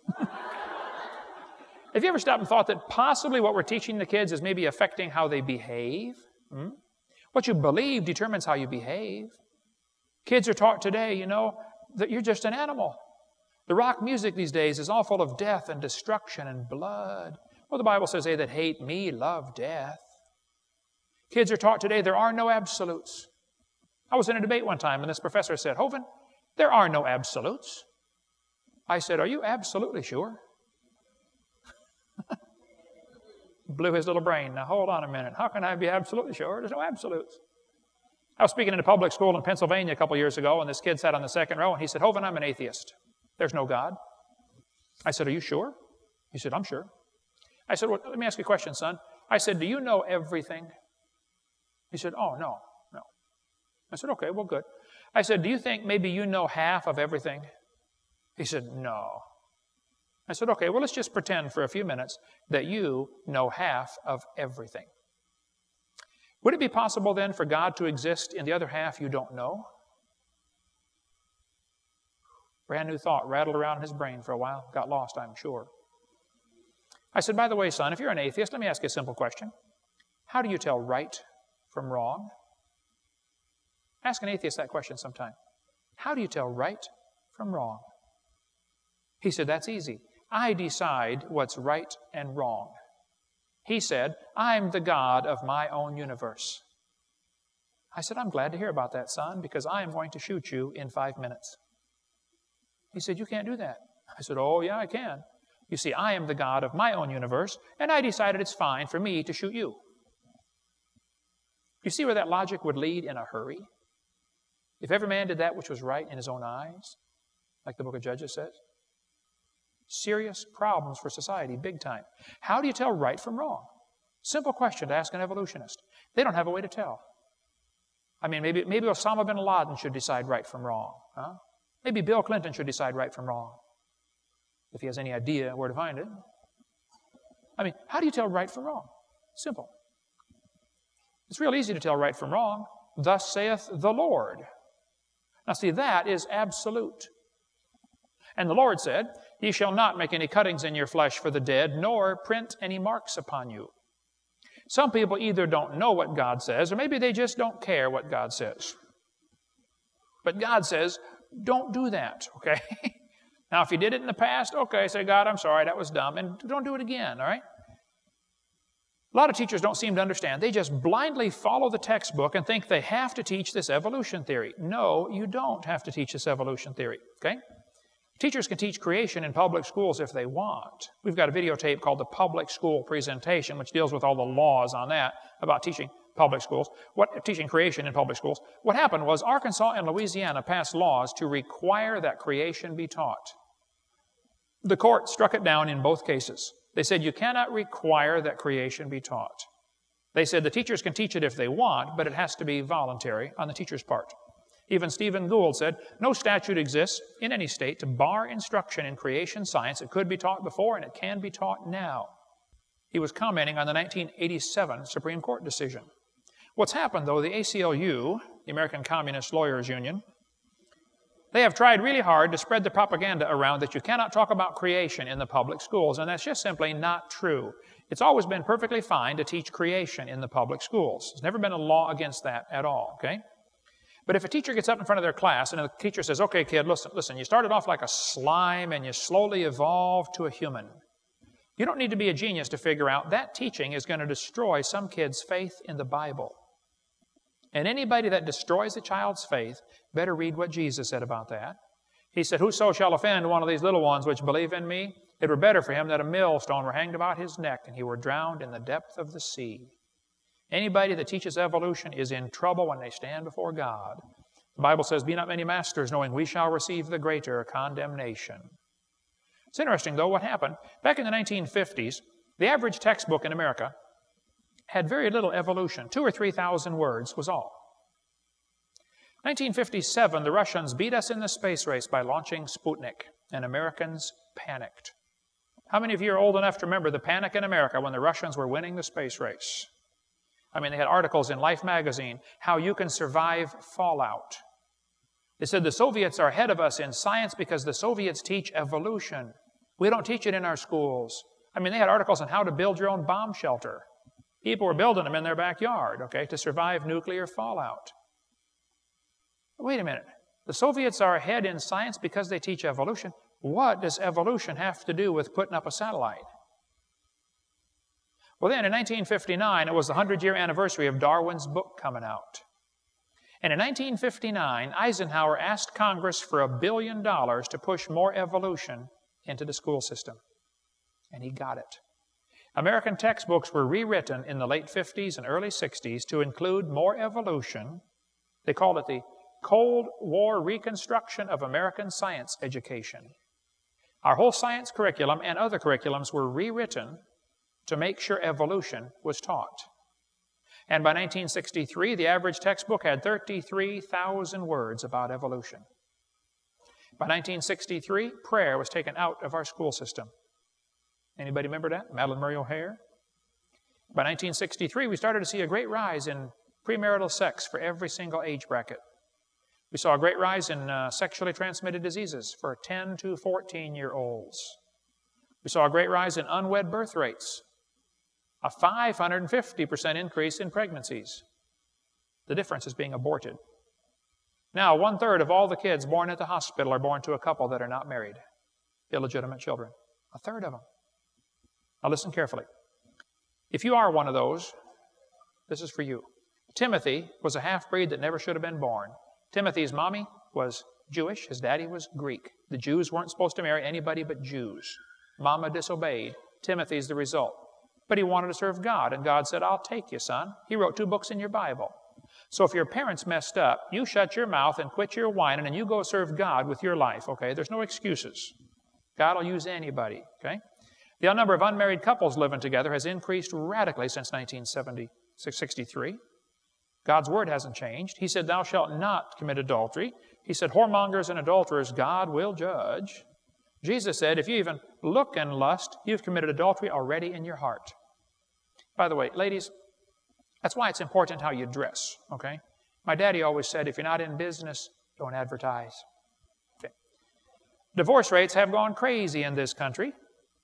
Have you ever stopped and thought that possibly what we're teaching the kids is maybe affecting how they behave? What you believe determines how you behave. Kids are taught today, you know, that you're just an animal. The rock music these days is all full of death and destruction and blood. Well, the Bible says, they that hate me love death. Kids are taught today there are no absolutes. I was in a debate one time, and this professor said, Hovind, there are no absolutes. I said, are you absolutely sure? Blew his little brain. Now, hold on a minute. How can I be absolutely sure? There's no absolutes. I was speaking in a public school in Pennsylvania a couple years ago, and this kid sat on the second row, and he said, Hovind, I'm an atheist. There's no God. I said, are you sure? He said, I'm sure. I said, well, let me ask you a question, son. I said, do you know everything? He said, oh, no. I said, okay, well, good. I said, do you think maybe you know half of everything? He said, no. I said, okay, well, let's just pretend for a few minutes that you know half of everything. Would it be possible then for God to exist in the other half you don't know? Brand new thought rattled around in his brain for a while. Got lost, I'm sure. I said, by the way, son, if you're an atheist, let me ask you a simple question. How do you tell right from wrong? Ask an atheist that question sometime. How do you tell right from wrong? He said, that's easy. I decide what's right and wrong. He said, I'm the God of my own universe. I said, I'm glad to hear about that, son, because I am going to shoot you in 5 minutes. He said, you can't do that. I said, oh, yeah, I can. You see, I am the God of my own universe, and I decided it's fine for me to shoot you. You see where that logic would lead in a hurry? If every man did that which was right in his own eyes, like the book of Judges says, serious problems for society, big time. How do you tell right from wrong? Simple question to ask an evolutionist. They don't have a way to tell. I mean, maybe Osama bin Laden should decide right from wrong. Huh? Maybe Bill Clinton should decide right from wrong, if he has any idea where to find it. I mean, how do you tell right from wrong? Simple. It's real easy to tell right from wrong. Thus saith the Lord. Now see, that is absolute. And the Lord said, Ye shall not make any cuttings in your flesh for the dead, nor print any marks upon you. Some people either don't know what God says, or maybe they just don't care what God says. But God says, don't do that, okay? Now, if you did it in the past, okay, say, God, I'm sorry, that was dumb, and don't do it again, all right? A lot of teachers don't seem to understand. They just blindly follow the textbook and think they have to teach this evolution theory. No, you don't have to teach this evolution theory, okay? Teachers can teach creation in public schools if they want. We've got a videotape called the Public School Presentation, which deals with all the laws on that about teaching public schools, teaching creation in public schools. What happened was Arkansas and Louisiana passed laws to require that creation be taught. The court struck it down in both cases. They said you cannot require that creation be taught. They said the teachers can teach it if they want, but it has to be voluntary on the teacher's part. Even Stephen Gould said, no statute exists in any state to bar instruction in creation science. It could be taught before and it can be taught now. He was commenting on the 1987 Supreme Court decision. What's happened, though, the ACLU, the American Communist Lawyers Union, they have tried really hard to spread the propaganda around that you cannot talk about creation in the public schools, and that's just simply not true. It's always been perfectly fine to teach creation in the public schools. There's never been a law against that at all, okay? But if a teacher gets up in front of their class and the teacher says, okay, kid, listen, you started off like a slime and you slowly evolved to a human. You don't need to be a genius to figure out that teaching is going to destroy some kid's faith in the Bible. And anybody that destroys a child's faith better read what Jesus said about that. He said, whoso shall offend one of these little ones which believe in me, it were better for him that a millstone were hanged about his neck and he were drowned in the depth of the sea. Anybody that teaches evolution is in trouble when they stand before God. The Bible says, be not many masters, knowing we shall receive the greater condemnation. It's interesting, though, what happened. Back in the 1950s, the average textbook in America had very little evolution. 2,000 or 3,000 words was all. 1957, the Russians beat us in the space race by launching Sputnik, and Americans panicked. How many of you are old enough to remember the panic in America when the Russians were winning the space race? I mean, they had articles in Life magazine, how you can survive fallout. They said the Soviets are ahead of us in science because the Soviets teach evolution. We don't teach it in our schools. I mean, they had articles on how to build your own bomb shelter. People were building them in their backyard, okay, to survive nuclear fallout. Wait a minute. The Soviets are ahead in science because they teach evolution. What does evolution have to do with putting up a satellite? Well, then, in 1959, it was the 100-year anniversary of Darwin's book coming out. And in 1959, Eisenhower asked Congress for $1 billion to push more evolution into the school system. And he got it. American textbooks were rewritten in the late 50s and early 60s to include more evolution. They called it the Cold War Reconstruction of American Science Education. Our whole science curriculum and other curriculums were rewritten to make sure evolution was taught. And by 1963, the average textbook had 33,000 words about evolution. By 1963, prayer was taken out of our school system. Anybody remember that? Madalyn Murray O'Hair? By 1963, we started to see a great rise in premarital sex for every single age bracket. We saw a great rise in sexually transmitted diseases for 10 to 14-year-olds. We saw a great rise in unwed birth rates, a 550% increase in pregnancies. The difference is being aborted. Now, 1/3 of all the kids born at the hospital are born to a couple that are not married, illegitimate children. 1/3 of them. Now listen carefully. If you are one of those, this is for you. Timothy was a half-breed that never should have been born. Timothy's mommy was Jewish. His daddy was Greek. The Jews weren't supposed to marry anybody but Jews. Mama disobeyed. Timothy's the result. But he wanted to serve God, and God said, I'll take you, son. He wrote 2 books in your Bible. So if your parents messed up, you shut your mouth and quit your whining, and you go serve God with your life, okay? There's no excuses. God will use anybody, okay? The number of unmarried couples living together has increased radically since 1963. God's word hasn't changed. He said, thou shalt not commit adultery. He said, whoremongers and adulterers God will judge. Jesus said, if you even look in lust, you've committed adultery already in your heart. By the way, ladies, that's why it's important how you dress, okay? My daddy always said, if you're not in business, don't advertise. Okay. Divorce rates have gone crazy in this country.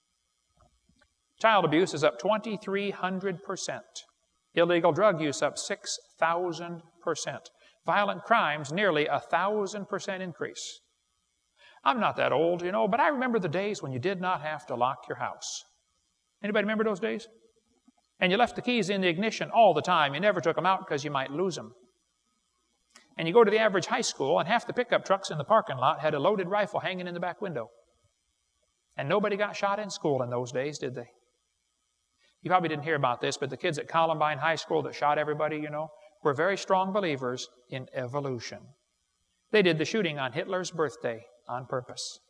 Child abuse is up 2,300%. Illegal drug use up 6,000%. Violent crimes nearly 1,000% increase. I'm not that old, you know, but I remember the days when you did not have to lock your house. Anybody remember those days? And you left the keys in the ignition all the time. You never took them out because you might lose them. And you go to the average high school, and half the pickup trucks in the parking lot had a loaded rifle hanging in the back window. And nobody got shot in school in those days, did they? You probably didn't hear about this, but the kids at Columbine High School that shot everybody, you know, were very strong believers in evolution. They did the shooting on Hitler's birthday on purpose.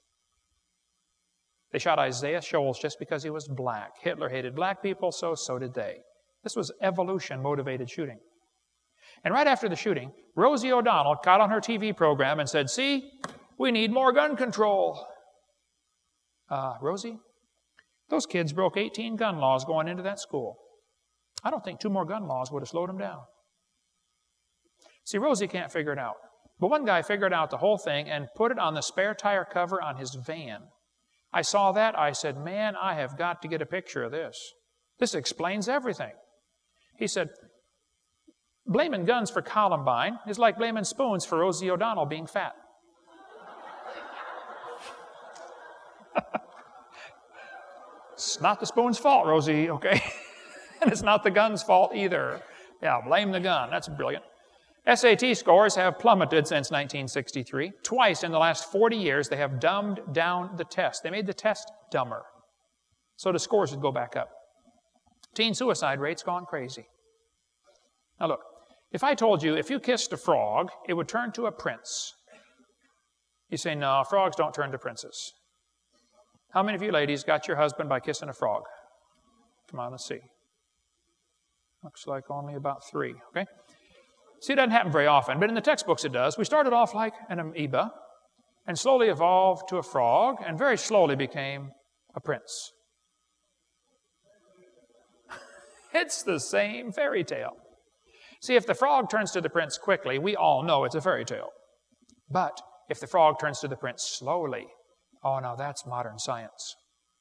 They shot Isaiah Shoals just because he was black. Hitler hated black people, so did they. This was evolution-motivated shooting. And right after the shooting, Rosie O'Donnell got on her TV program and said, "See, we need more gun control." Rosie, those kids broke 18 gun laws going into that school. I don't think 2 more gun laws would have slowed them down. See, Rosie can't figure it out. But one guy figured out the whole thing and put it on the spare tire cover on his van. I saw that. I said, man, I have got to get a picture of this. This explains everything. He said, blaming guns for Columbine is like blaming spoons for Rosie O'Donnell being fat. It's not the spoon's fault, Rosie, okay? And it's not the gun's fault either. Yeah, blame the gun. That's brilliant. SAT scores have plummeted since 1963. Twice in the last 40 years, they have dumbed down the test. They made the test dumber, so the scores would go back up. Teen suicide rate's gone crazy. Now look, if I told you if you kissed a frog, it would turn to a prince. You say, no, frogs don't turn to princes. How many of you ladies got your husband by kissing a frog? Come on, let's see. Looks like only about 3, okay? See, it doesn't happen very often, but in the textbooks it does. We started off like an amoeba and slowly evolved to a frog and very slowly became a prince. It's the same fairy tale. See, if the frog turns to the prince quickly, we all know it's a fairy tale. But if the frog turns to the prince slowly, oh, now that's modern science.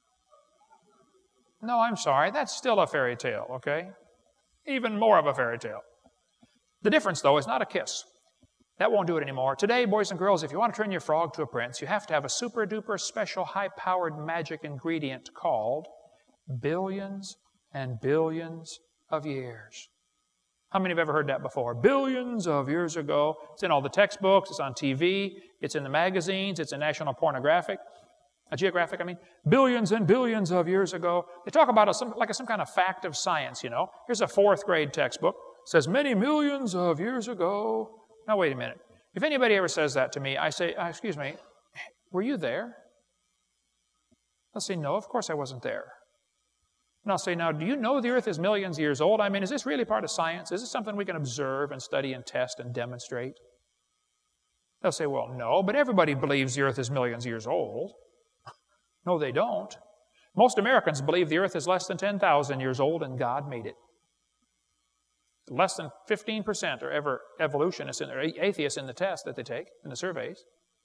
No, I'm sorry, that's still a fairy tale, okay? Even more of a fairy tale. The difference, though, is not a kiss. That won't do it anymore. Today, boys and girls, if you want to turn your frog to a prince, you have to have a super-duper special high-powered magic ingredient called billions and billions of years. How many have ever heard that before? Billions of years ago. It's in all the textbooks. It's on TV. It's in the magazines. It's in National Geographic, billions and billions of years ago. They talk about it like some kind of fact of science, you know. Here's a 4th grade textbook. It says many millions of years ago. Now, wait a minute. If anybody ever says that to me, I say, excuse me, were you there? They'll say, no, of course I wasn't there. And I'll say, now, do you know the earth is millions of years old? Is this really part of science? Is this something we can observe and study and test and demonstrate? They'll say, well, no, but everybody believes the earth is millions of years old. No, they don't. Most Americans believe the earth is less than 10,000 years old and God made it. Less than 15% are ever evolutionists or atheists in the test that they take, in the surveys.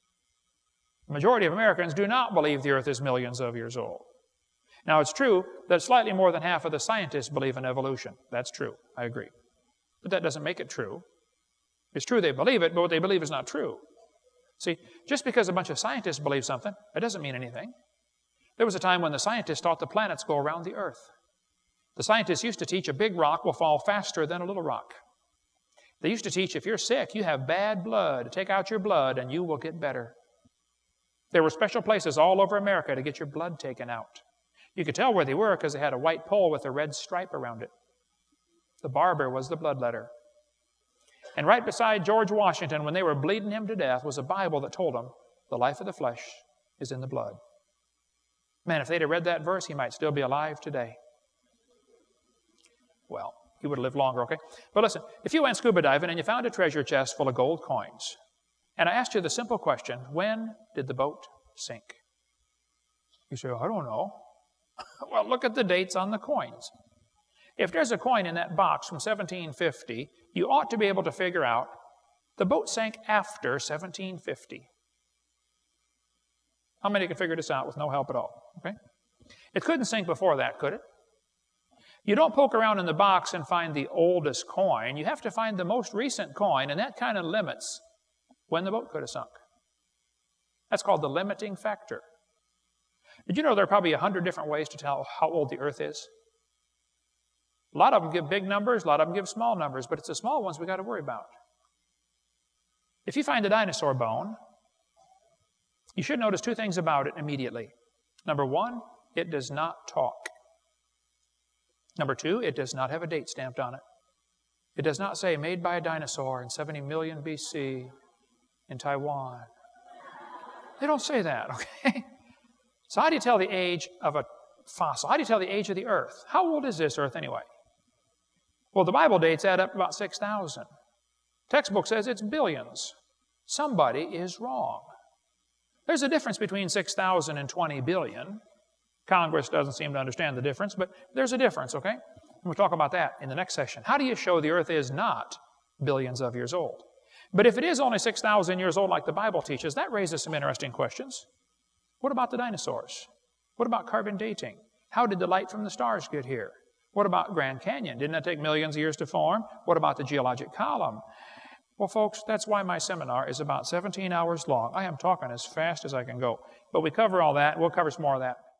The majority of Americans do not believe the earth is millions of years old. Now, it's true that slightly more than half of the scientists believe in evolution. That's true. I agree. But that doesn't make it true. It's true they believe it, but what they believe is not true. See, just because a bunch of scientists believe something, that doesn't mean anything. There was a time when the scientists thought the planets go around the earth. The scientists used to teach a big rock will fall faster than a little rock. They used to teach if you're sick, you have bad blood, take out your blood and you will get better. There were special places all over America to get your blood taken out. You could tell where they were because they had a white pole with a red stripe around it. The barber was the bloodletter. And right beside George Washington, when they were bleeding him to death, was a Bible that told him, the life of the flesh is in the blood. Man, if they'd have read that verse, he might still be alive today. Well, he would have lived longer, okay? But listen, if you went scuba diving and you found a treasure chest full of gold coins, and I asked you the simple question, when did the boat sink? You say, I don't know. Well, look at the dates on the coins. If there's a coin in that box from 1750, you ought to be able to figure out the boat sank after 1750. How many can figure this out with no help at all? Okay? It couldn't sink before that, could it? You don't poke around in the box and find the oldest coin. You have to find the most recent coin, and that kind of limits when the boat could have sunk. That's called the limiting factor. Did you know there are probably 100 different ways to tell how old the earth is? A lot of them give big numbers, a lot of them give small numbers, but it's the small ones we got to worry about. If you find a dinosaur bone, you should notice 2 things about it immediately. Number 1, it does not talk. Number 2, it does not have a date stamped on it. It does not say, made by a dinosaur in 70 million BC in Taiwan. They don't say that, okay? So how do you tell the age of a fossil? How do you tell the age of the earth? How old is this earth anyway? Well, the Bible dates add up about 6,000. Textbook says it's billions. Somebody is wrong. There's a difference between 6,000 and 20 billion. Congress doesn't seem to understand the difference, but there's a difference, okay? We'll talk about that in the next session. How do you show the earth is not billions of years old? But if it is only 6,000 years old like the Bible teaches, that raises some interesting questions. What about the dinosaurs? What about carbon dating? How did the light from the stars get here? What about Grand Canyon? Didn't that take millions of years to form? What about the geologic column? Well, folks, that's why my seminar is about 17 hours long. I am talking as fast as I can go. But we cover all that. We'll cover some more of that